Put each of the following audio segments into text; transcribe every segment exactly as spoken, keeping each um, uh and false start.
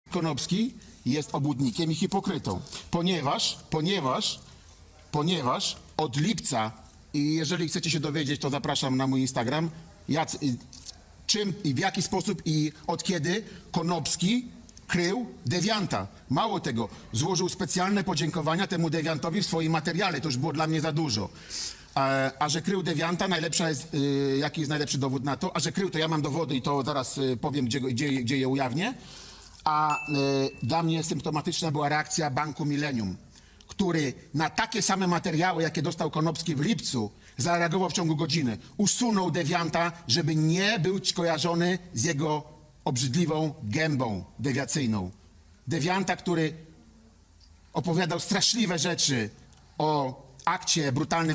Konopski jest obłudnikiem i hipokrytą, ponieważ, ponieważ, ponieważ od lipca, i jeżeli chcecie się dowiedzieć, to zapraszam na mój Instagram, jak, czym i w jaki sposób i od kiedy Konopski krył dewianta. Mało tego, złożył specjalne podziękowania temu dewiantowi w swoim materiale, to już było dla mnie za dużo. A, a że krył dewianta, najlepsza jest, y, jaki jest najlepszy dowód na to, a że krył, to ja mam dowody i to zaraz y, powiem, gdzie, gdzie, gdzie je ujawnię. A y, dla mnie symptomatyczna była reakcja Banku Millennium, który na takie same materiały, jakie dostał Konopski w lipcu, zareagował w ciągu godziny. Usunął dewianta, żeby nie był kojarzony z jego obrzydliwą gębą dewiacyjną. Dewianta, który opowiadał straszliwe rzeczy o akcie brutalnym.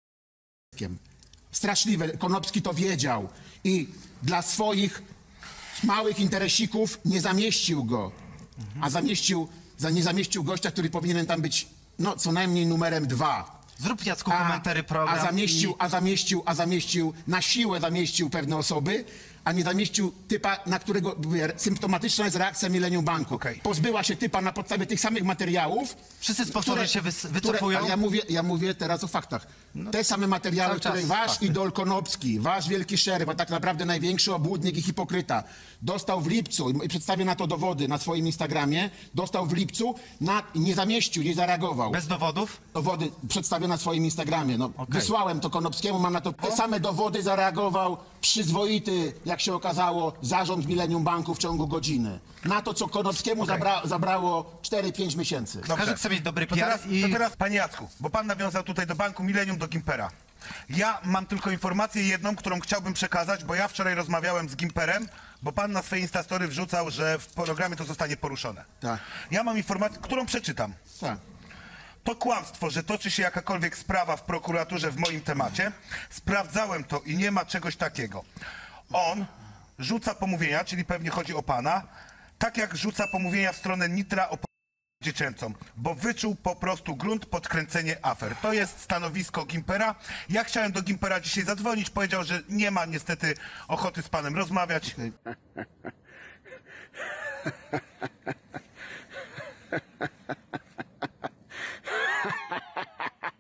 Straszliwe. Konopski to wiedział i dla swoich małych interesików nie zamieścił go, a zamieścił, za, nie zamieścił gościa, który powinien tam być no, co najmniej numerem dwa. Zrób, Jacku, komentary program. A zamieścił, i... a zamieścił, a zamieścił, na siłę zamieścił pewne osoby, a nie zamieścił typa, na którego mówię, symptomatyczna jest reakcja Millennium Banku. Okay. Pozbyła się typa na podstawie tych samych materiałów. Wszyscy sponsorzy się wycofują. Które, ja, mówię, ja mówię teraz o faktach. No, te same materiały, które wasz fakty. idol Konopski, wasz wielki szeryf, a tak naprawdę największy obłudnik i hipokryta, dostał w lipcu, i przedstawię na to dowody na swoim Instagramie, dostał w lipcu, na, nie zamieścił, nie zareagował. Bez dowodów? Dowody przedstawię na swoim Instagramie. No, okay. Wysłałem to Konopskiemu, mam na to te same dowody, zareagował przyzwoity, jak się okazało, zarząd Millennium Banku w ciągu godziny. Na to, co Konopskiemu okay. zabra zabrało cztery pięć miesięcy. Każdy chce mieć dobry to P R teraz, i... to teraz, panie Jacku, bo pan nawiązał tutaj do Banku Millennium, do Gimpera. Ja mam tylko informację jedną, którą chciałbym przekazać, bo ja wczoraj rozmawiałem z Gimperem, bo pan na swoje Instastory wrzucał, że w programie to zostanie poruszone. Tak. Ja mam informację, którą przeczytam. Tak. To kłamstwo, że toczy się jakakolwiek sprawa w prokuraturze w moim temacie. Sprawdzałem to i nie ma czegoś takiego. On rzuca pomówienia, czyli pewnie chodzi o pana, tak jak rzuca pomówienia w stronę Nitra o dziecięcą, bo wyczuł po prostu grunt pod kręcenie afer. To jest stanowisko Gimpera. Ja chciałem do Gimpera dzisiaj zadzwonić, powiedział, że nie ma niestety ochoty z panem rozmawiać.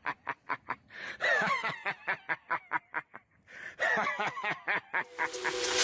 Okay.